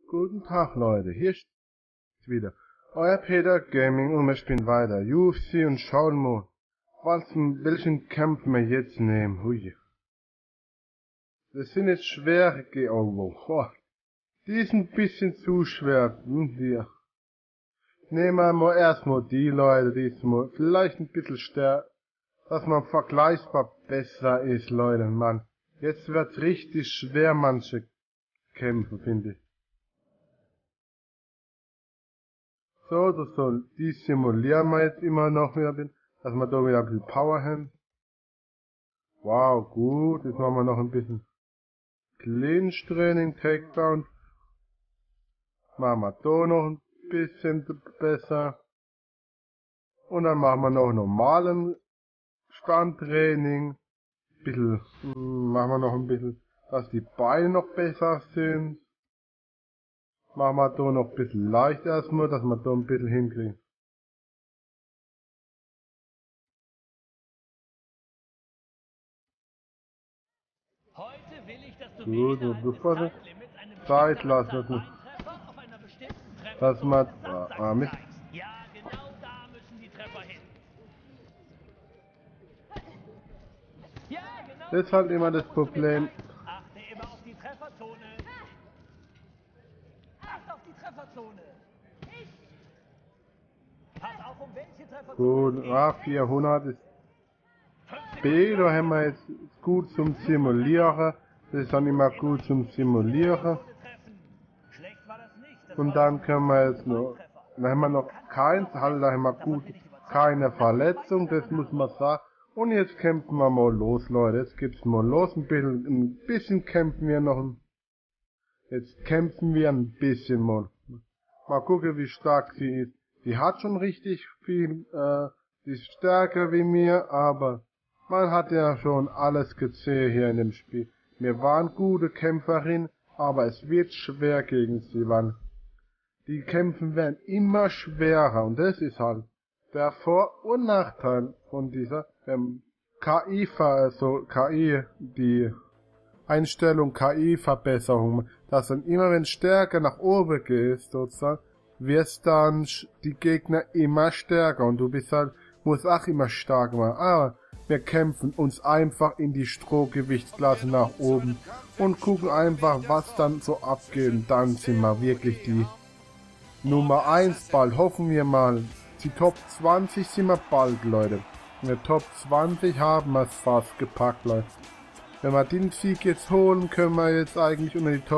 Guten Tag, Leute. Hier ist wieder euer Peter Gaming und wir spielen weiter UFC und schauen mal, welchen Kampf wir jetzt nehmen. Hui. Das sind jetzt schwere oh, die ist ein bisschen zu schwer. Hier. Nehmen wir mal erstmal die Leute, die ist mal vielleicht ein bisschen stärker, dass man vergleichbar besser ist, Leute, Mann. Jetzt wird's richtig schwer, manche Kämpfe, finde ich. So, die simulieren wir jetzt immer noch wieder, dass wir da wieder ein bisschen Power haben. Wow, gut, jetzt machen wir noch ein bisschen Clinch-Training, Takedown. Machen wir da noch ein bisschen besser. Und dann machen wir noch normalen Standtraining. Machen wir noch ein bisschen, dass die Beine noch besser sind. Machen wir da noch ein bisschen leicht erstmal, dass wir da ein bisschen hinkriegen. Heute will ich, dass du Gut, mir und bevor sie Zeit lassen, dass man, Mist. Ja, genau da müssen die Treffer hin. Ja, genau. Das ist halt immer das Problem. Achte immer auf die Trefferzone. Achte auf die Trefferzone. Pass auf, um welche Trefferzone. Gut, 400 ist B, da haben wir jetzt gut zum Simulieren. Das ist dann immer gut zum Simulieren. Und dann können wir jetzt noch, dann haben wir noch keins, halt da haben wir gut, keine Verletzung, das muss man sagen. Und jetzt kämpfen wir mal los, Leute, jetzt gibt's mal los, ein bisschen kämpfen wir noch, jetzt kämpfen wir ein bisschen mal. Mal gucken, wie stark sie ist. Die hat schon richtig viel, die ist stärker wie mir, aber man hat ja schon alles gesehen hier in dem Spiel. Wir waren gute Kämpferin, aber es wird schwer gegen sie, weil die Kämpfen werden immer schwerer und das ist halt der Vor- und Nachteil von dieser die Einstellung KI-Verbesserung, dass dann immer wenn Stärke nach oben geht, sozusagen, wirst dann die Gegner immer stärker und du bist halt, musst auch immer stark machen. Aber wir kämpfen uns einfach in die Strohgewichtsklasse nach oben und gucken einfach, was dann so abgeht. Und dann sind wir wirklich die Nummer 1 bald. Hoffen wir mal. Die Top 20 sind wir bald, Leute. In der Top 20 haben wir es fast gepackt, Leute. Wenn wir den Sieg jetzt holen, können wir jetzt eigentlich unter die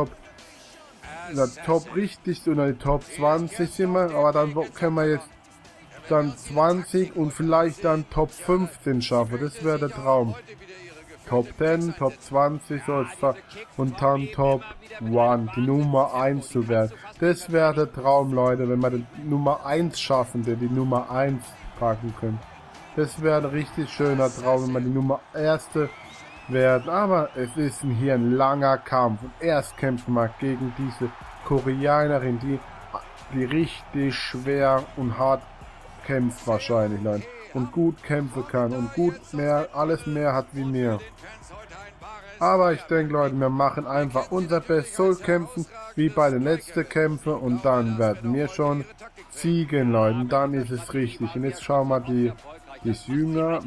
richtig unter die Top 20 sind wir, aber dann können wir jetzt dann 20 und vielleicht dann Top 15 schaffen. Das wäre der Traum. Top 10, Top 20 und dann Top 1, die Nummer 1 zu werden. Das wäre der Traum, Leute, wenn wir die Nummer 1 schaffen, die Nummer 1 packen können. Das wäre ein richtig schöner Traum, wenn wir die Nummer 1 werden. Aber es ist hier ein langer Kampf. Und erst kämpfen wir gegen diese Koreanerin, die richtig schwer und hart kämpft wahrscheinlich, Leute. Und gut kämpfen kann und alles mehr hat wie mir. Aber ich denke, Leute, wir machen einfach unser Bestes, soll kämpfen wie bei den letzten Kämpfen und dann werden wir schon siegen, Leute. Und dann ist es richtig. Und jetzt schauen wir wir sind jünger.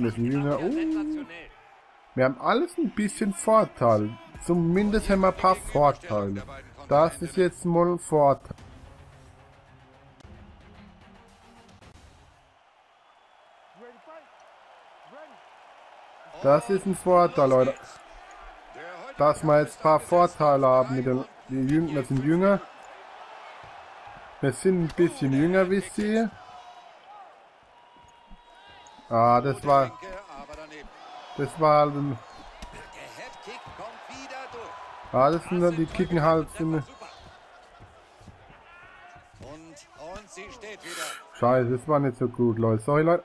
Wir haben alles ein bisschen Vorteil. Zumindest haben wir ein paar Vorteile. Das ist jetzt mal ein Vorteil. Das ist ein Vorteil, Leute. Dass wir jetzt ein paar Vorteile haben mit wir sind jünger. Wir sind ein bisschen jünger wie sie. Ah, das war das sind dann die Kicken halt. Scheiße, das war nicht so gut, Leute. Sorry, Leute.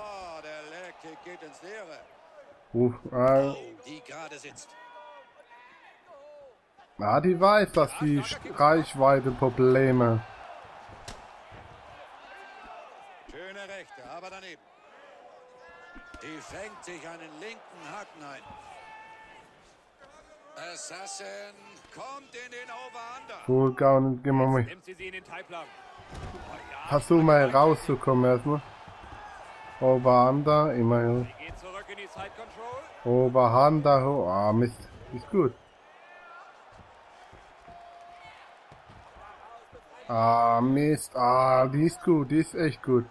Die weiß, dass die Reichweite-Probleme. Schöne Rechte, aber daneben. Die fängt sich einen linken Haken ein. Assassin kommt in den Over-Under. Gut, Gaun, gehen wir mal. Nimmt sie in den Teilplan. Versuch mal rauszukommen erstmal. Over-Under, immerhin. Sie geht zurück in die Side Control. Over-Under, ah Mist, ist gut. Ah Mist, ah, die ist gut, die ist echt gut.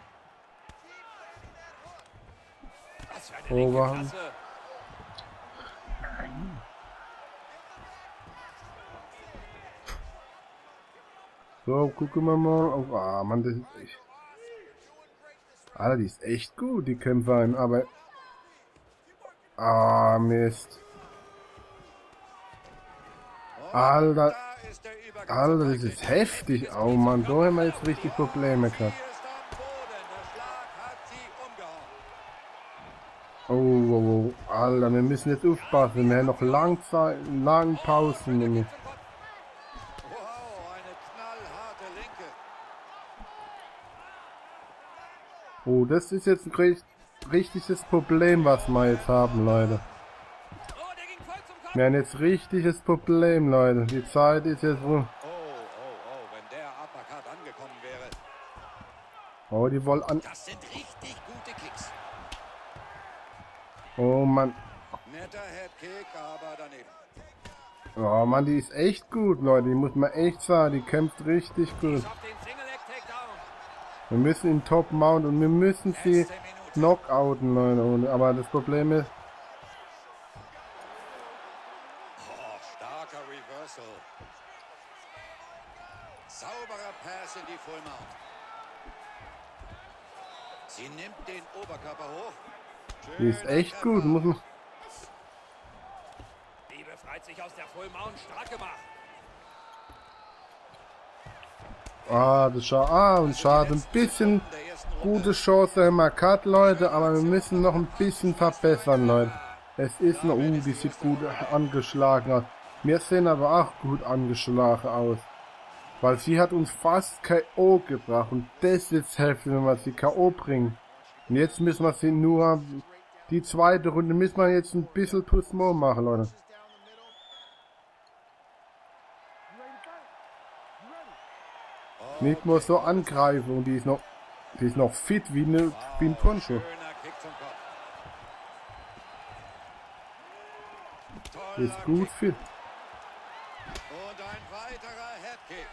Was für eine linke Overhand. Klasse. So, gucken wir mal. Oh, ah, Mann, das ist echt. Alter, die ist echt gut, die Kämpferin, aber. Ah, Mist. Alter, Da ist der Übergang. Alter, das ist heftig. Oh Mann, da haben wir jetzt richtig Probleme gehabt. Sie ist am Boden. Der Schlag hat sie Oh, umgehauen. Alter, wir müssen jetzt aufpassen. Wir haben noch lang Pausen. Junge. Wow, eine knallharte Linke. Oh, das ist jetzt ein richtiges Problem, was wir jetzt haben, Leute. Oh, der ging voll zum Kopf. Wir haben jetzt richtiges Problem, Leute. Die Zeit ist jetzt so. Wenn der Uppercut angekommen wäre. Oh, die wollen an. Das sind richtig gute Kicks. Oh Mann. Netter Headkick, aber daneben. Oh Mann, die ist echt gut, Leute. Die muss man echt sagen. Die kämpft richtig gut. Schafft den Single-Leg-Takedown. Wir müssen ihn Top Mount und wir müssen sie Letzte Minute. knockouten, Leute. Aber das Problem ist. Oh, starker Reversal. Sauberer Pass in die Full Mount. Sie nimmt den Oberkörper hoch. Die ist echt gut. Muss man. Die befreit sich aus der Full Mount. Stark gemacht. Ah, das schade. Ah, und schade. Ein bisschen gute Chance haben wir gehabt, Leute. Aber wir müssen noch ein bisschen verbessern, Leute. Es ist noch. Die sieht gut angeschlagen aus. Wir sehen aber auch gut angeschlagen aus. Weil sie hat uns fast K.O. gebracht. Und das ist heftig, wenn wir sie K.O. bringen. Und jetzt müssen wir sie nur. Die zweite Runde müssen wir jetzt ein bisschen Tuss more machen, Leute. Nicht nur so angreifen und die ist noch fit wie ein Turnschuh. Schöner Kick zum Kopf. Die ist Toller gut Kick. fit. Und ein weiterer Headkick.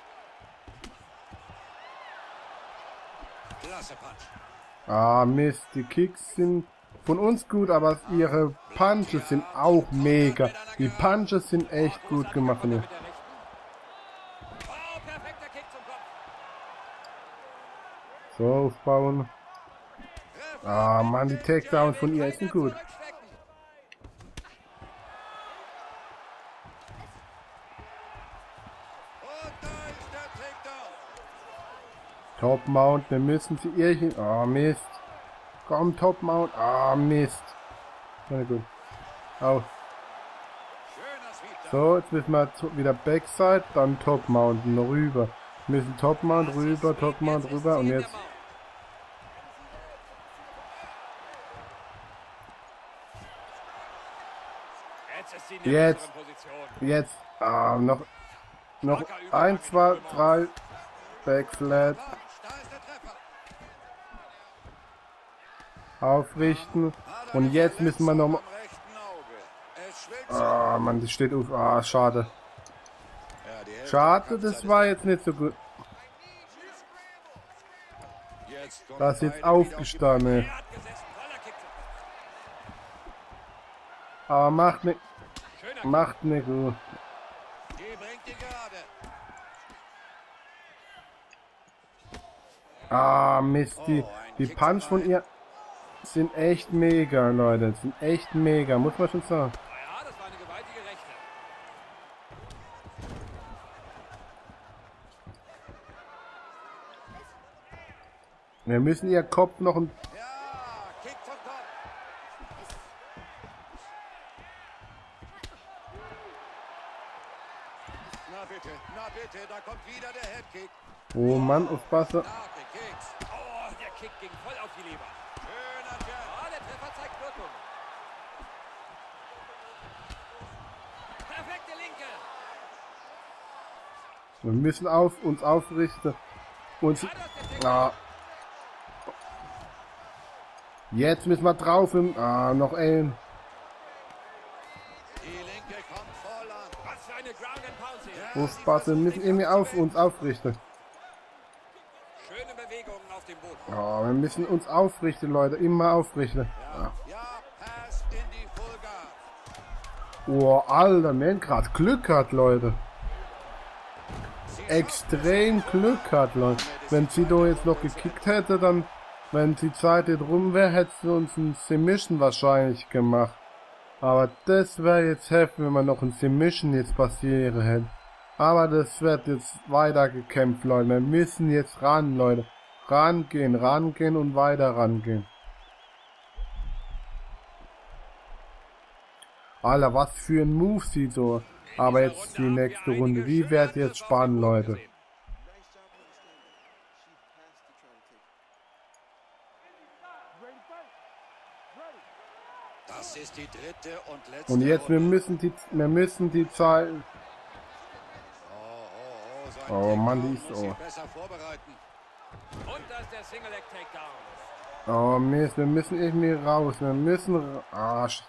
Klasse Punch. Ah Mist, die Kicks sind von uns gut, aber ihre Punches sind auch mega. Die Punches sind echt gut gemacht. Ne? Mit der rechten. Oh, perfekter Kick zum Kopf. So, aufbauen. Ah Mann, die Takedowns von ihr sind gut. Zurückschrecken. Und da ist der Takedown. Top Mount, wir müssen sie irchen. Ah Mist. Komm, Top Mount. Ah Mist. Sehr gut. Au. Schöner Sweep. So, jetzt müssen wir wieder Backside, dann Top Mount rüber. Wir müssen Top Mount rüber, Top Mount rüber und jetzt. Jetzt ist sie in der Jetzt. besseren Position. Jetzt. Ah, noch 1, 2, 3. Backflat. Da ist der Treffer. Aufrichten. Und jetzt müssen wir nochmal. Am rechten Auge. Es schwillt Ah, Mann, das steht auf. Ah, schade. Ja, die Hälfte Schade, der das Kampfzeit war ist jetzt nicht so gut. jetzt kommen Das ist jetzt beide wieder auf die aufgestanden. Er hat gesessen. Toller Kick zum Kopf. Aber macht nicht. Schöner Kick. Macht nicht gut. Beine. Die bringt die gerade. Ah, Mist. Die Punch von ihr sind echt mega, Leute. Sind echt mega, muss man schon sagen. Ja, das war eine gewaltige Rechte. Wir müssen ihr Kopf noch ein. Ja, Kick zum Kopf. Na bitte, da kommt wieder der Headkick. Oh Mann, aufpassen. Starke Kicks. Oh, der Kick ging voll auf die Leber. Schöner Jab. Oh, der Treffer zeigt Wirkung. linke. Wir müssen uns aufrichten. Uns, ah. Jetzt müssen wir drauf. Noch ein. Die linke kommt voll an. Was für eine Ground and Pound hier. Aufpassen, wir müssen irgendwie uns aufrichten. Schöne Bewegungen auf dem Boden. Oh, wir müssen uns aufrichten, Leute. Immer aufrichten. Ja, Pass in die Vollgas. Oh, Alter, wir haben gerade Glück gehabt, Leute. Extrem Glück gehabt, Leute. Wenn sie da jetzt noch gekickt hätte, dann, wenn die Zeit nicht rum wäre, hätte sie uns ein Submission wahrscheinlich gemacht. Aber das wäre jetzt heftig, wenn man noch ein Submission jetzt passieren hätte. Aber das wird jetzt weiter gekämpft, Leute. Wir müssen jetzt ran, Leute. Rangehen und weiter rangehen. Alter, was für ein Move sieht so. Aber jetzt die nächste Runde. Die wird jetzt spannend, Leute. Das ist die dritte und letzte Und jetzt, Runde. wir müssen die Zeit... So ein Oh Mann, Takedown die ist muss so. sich besser vorbereiten. Und das ist der Single Leg Takedown. Oh Mist, wir müssen irgendwie raus. Wir müssen... Arsch.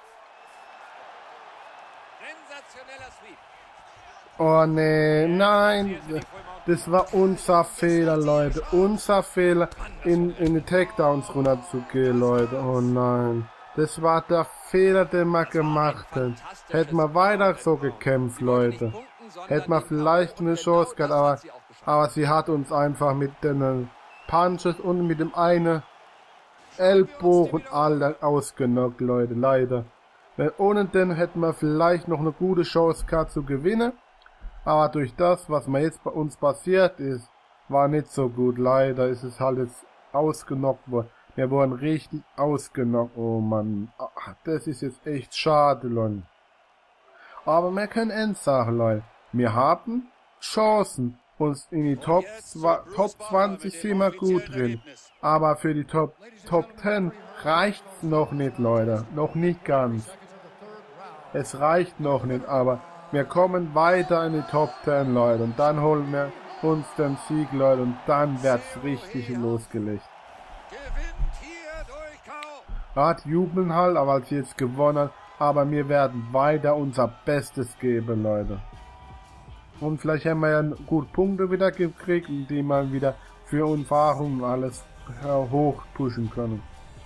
Sensationeller Sweep. Oh nee, nein. Das war unser Fehler, Leute. Unser Fehler, in die Takedowns runterzugehen, Leute. Oh nein. Das war der Fehler, den wir gemacht haben. Hätten wir weiter so gekämpft, Leute. Hätten wir vielleicht eine Chance gehabt, aber sie hat uns einfach mit den Punches und mit dem einen Ellbogen alle ausgenockt, Leute, leider. Weil ohne den hätten wir vielleicht noch eine gute Chance gehabt zu gewinnen. Aber durch das, was mir jetzt bei uns passiert ist, war nicht so gut. Leider ist es halt jetzt ausgenockt worden. Wir wurden richtig ausgenockt. Oh Mann, das ist jetzt echt schade, Leute. Aber wir können eins sagen, Leute. Wir haben Chancen. Uns in die Top 20 sind wir gut drin. Aber für die Top 10 reicht's noch nicht, Leute. Noch nicht ganz. Es reicht noch nicht, aber wir kommen weiter in die Top 10, Leute. Und dann holen wir uns den Sieg, Leute. Und dann wird's richtig losgelegt. Gewinnt hier durch K.O. Hat jubeln halt, aber als sie jetzt gewonnen hat. Aber wir werden weiter unser Bestes geben, Leute. Und vielleicht haben wir ja gut Punkte wieder gekriegt, die man wieder für Erfahrung und alles hoch pushen können.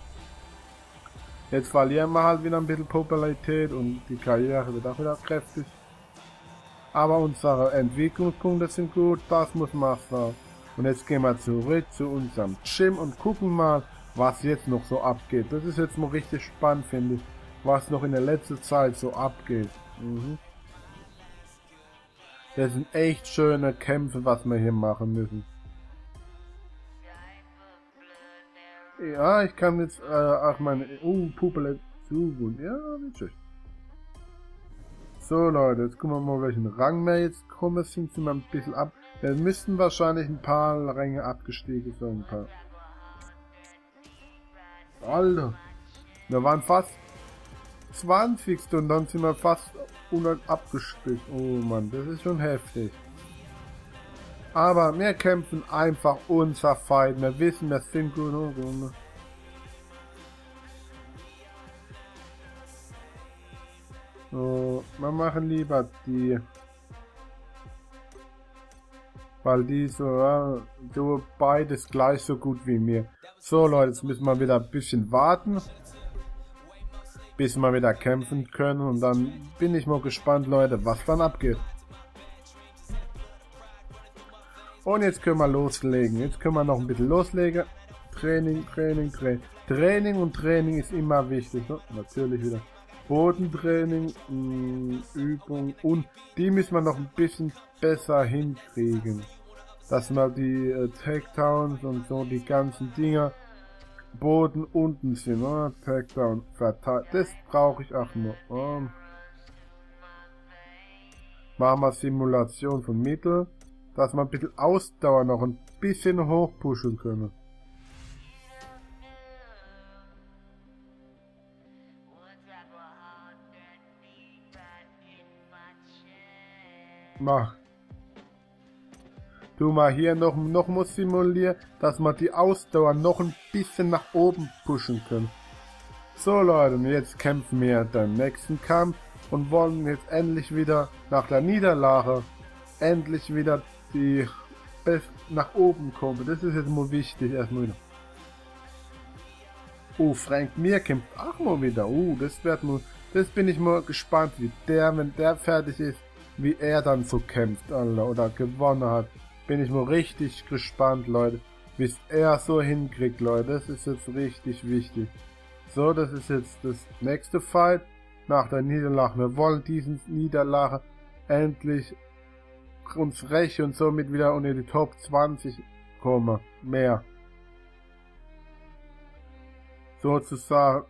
Jetzt verlieren wir halt wieder ein bisschen Popularität und die Karriere wird auch wieder kräftig. Aber unsere Entwicklungspunkte sind gut, das muss man sagen. Und jetzt gehen wir zurück zu unserem Gym und gucken mal, was jetzt noch so abgeht. Das ist jetzt mal richtig spannend, finde ich, was noch in der letzten Zeit so abgeht. Das sind echt schöne Kämpfe, was wir hier machen müssen. Ja, ich kann jetzt auch meine Pupille suchen. Ja, witzig. So Leute, jetzt gucken wir mal, welchen Rang wir jetzt kommen. Sind wir ein bisschen ab. Wir müssten wahrscheinlich ein paar Ränge abgestiegen sein. Ein paar. Alter, wir waren fast 20. und dann sind wir fast 100 abgestiegen. Oh Mann, das ist schon heftig. Aber wir kämpfen einfach unser Fight. Wir wissen, wir sind gut. So, wir machen lieber die. Weil die so, ja, so beides gleich so gut wie mir. So Leute, jetzt müssen wir wieder ein bisschen warten. Bis wir wieder kämpfen können. Und dann bin ich mal gespannt, Leute, was dann abgeht. Und jetzt können wir loslegen. Jetzt können wir noch ein bisschen loslegen. Training, Training, Training. Training und Training ist immer wichtig. So, natürlich wieder. Bodentraining, Übung. Und die müssen wir noch ein bisschen besser hinkriegen. Dass wir die Takedowns und so, die ganzen Dinger, Boden unten sind. Takedown verteilt. Das brauche ich auch noch. Machen wir Simulation von Mittel. Dass wir ein bisschen Ausdauer noch ein bisschen hochpushen können. mach. Tu mal hier noch mal simulieren, dass wir die Ausdauer noch ein bisschen nach oben pushen können. So Leute, jetzt kämpfen wir den nächsten Kampf und wollen jetzt endlich wieder nach der Niederlage endlich wieder die nach oben kommen. Das ist jetzt mal wichtig erstmal wieder. Oh, Frank Mir kämpft auch mal wieder. Das bin ich mal gespannt, wie der, wenn der fertig ist, wie er dann so kämpft, Alter, oder gewonnen hat. Bin ich mal richtig gespannt, Leute, wie es er so hinkriegt, Leute. Das ist jetzt richtig wichtig. So, das ist jetzt das nächste Fight nach der Niederlage. Wir wollen diesen Niederlage endlich uns rächen und somit wieder unter die Top 20 kommen. Mehr. Sozusagen.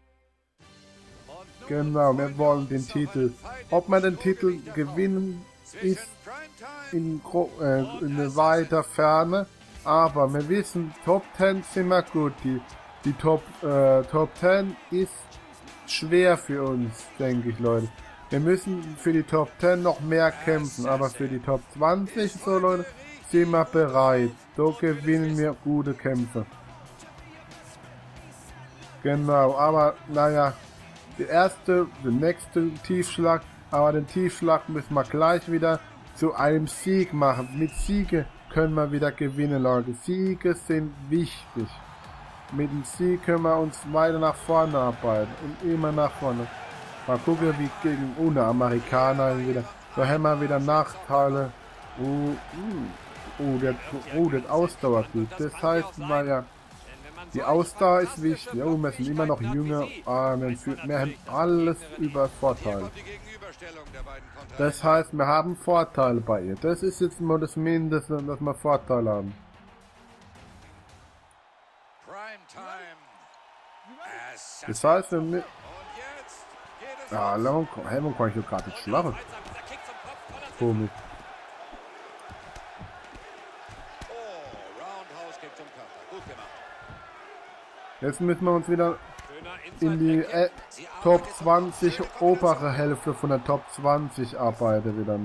Genau, wir wollen den Titel. Ob wir den Titel gewinnen, ist in weiter Ferne. Aber wir wissen, Top 10 sind wir gut. Die Top 10 ist schwer für uns, denke ich, Leute. Wir müssen für die Top 10 noch mehr kämpfen, aber für die Top 20, so Leute, sind wir bereit. So gewinnen wir gute Kämpfe. Genau, aber naja, der nächste Tiefschlag, aber den Tiefschlag müssen wir gleich wieder zu einem Sieg machen. Mit Siege können wir wieder gewinnen, Leute. Siege sind wichtig. Mit dem Sieg können wir uns weiter nach vorne arbeiten und immer nach vorne. Mal gucken, wie gegen ohne Amerikaner wieder. Da haben wir wieder Nachteile. Das Ausdauer gut. Das heißt, naja, die Ausdauer ist wichtig. Oh, wir sind immer noch jünger. Wir haben alles über Vorteile. Das heißt, wir haben Vorteile bei ihr. Das ist jetzt nur das Mindeste, dass wir Vorteile haben. Das heißt, wir Helmut kann ich doch gerade nicht schlafen. Komisch. Jetzt müssen wir uns wieder in die Top 20 obere Hälfte von der Top 20 arbeiten wieder.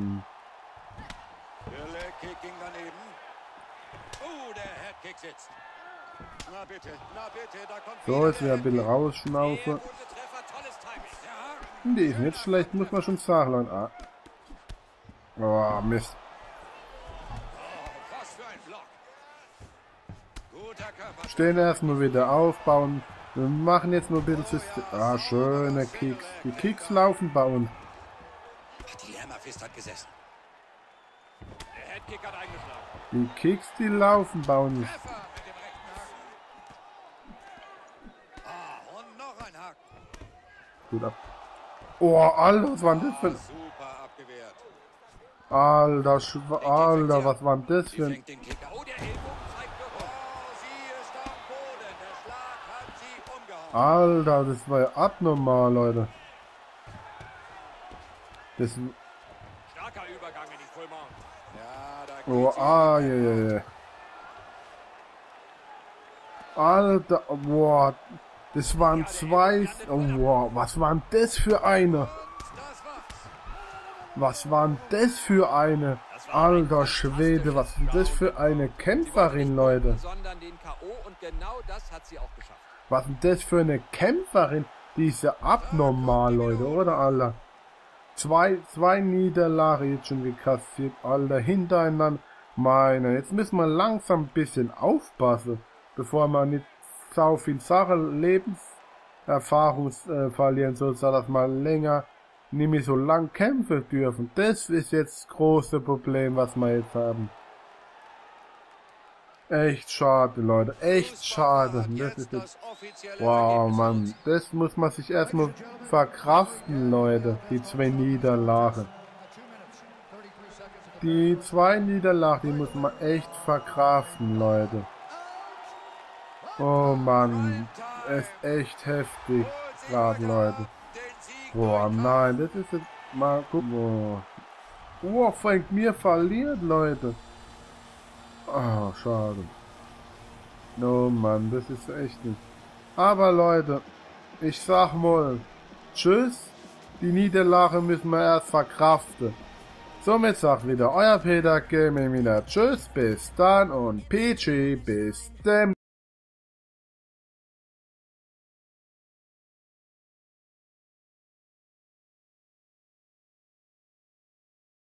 So, jetzt wieder ein bisschen rausschnaufen. Die ist nicht schlecht, muss man schon sagen. Oh, Mist. Stehen erstmal wieder aufbauen. Wir machen jetzt nur ein bisschen System. Ah, schöne Kicks. Die Kicks laufen bei uns. Die Kicks, die laufen bei uns. Gut ab. Oh, Alter, was war denn das für ein... Alter, was war denn das für ein... Alter, das war ja abnormal, Leute. Das... Starker Übergang in die Vollmond. Oh, je. Alter, boah. Das waren zwei... Oh, wow, was waren das für eine? Was waren das für eine? Alter Schwede, was ist das für eine Kämpferin, Leute? Was ist das für eine Kämpferin? Die ist ja abnormal, Leute, oder, Alter? Zwei Niederlagen jetzt schon gekassiert, Alter, hintereinander. Meine, jetzt müssen wir langsam ein bisschen aufpassen, bevor wir nicht so viel Sachen, Lebenserfahrung verlieren, so dass wir länger, nicht mehr so lang kämpfen dürfen. Das ist jetzt das große Problem, was wir jetzt haben. Echt schade, Leute, echt schade. Das ist jetzt, wow, Mann, das muss man sich erstmal verkraften, Leute, die zwei Niederlagen. Die zwei Niederlagen, die muss man echt verkraften, Leute. Oh Mann, es ist echt heftig, gerade, Leute. Boah, nein, das ist jetzt mal, guck mal. Oh, Frank Mir verliert, Leute. Oh, schade. Oh Mann, das ist echt nicht. Aber Leute, ich sag mal, tschüss. Die Niederlage müssen wir erst verkraften. Somit sagt wieder euer Peter Gaming wieder Tschüss, bis dann und PG, bis dem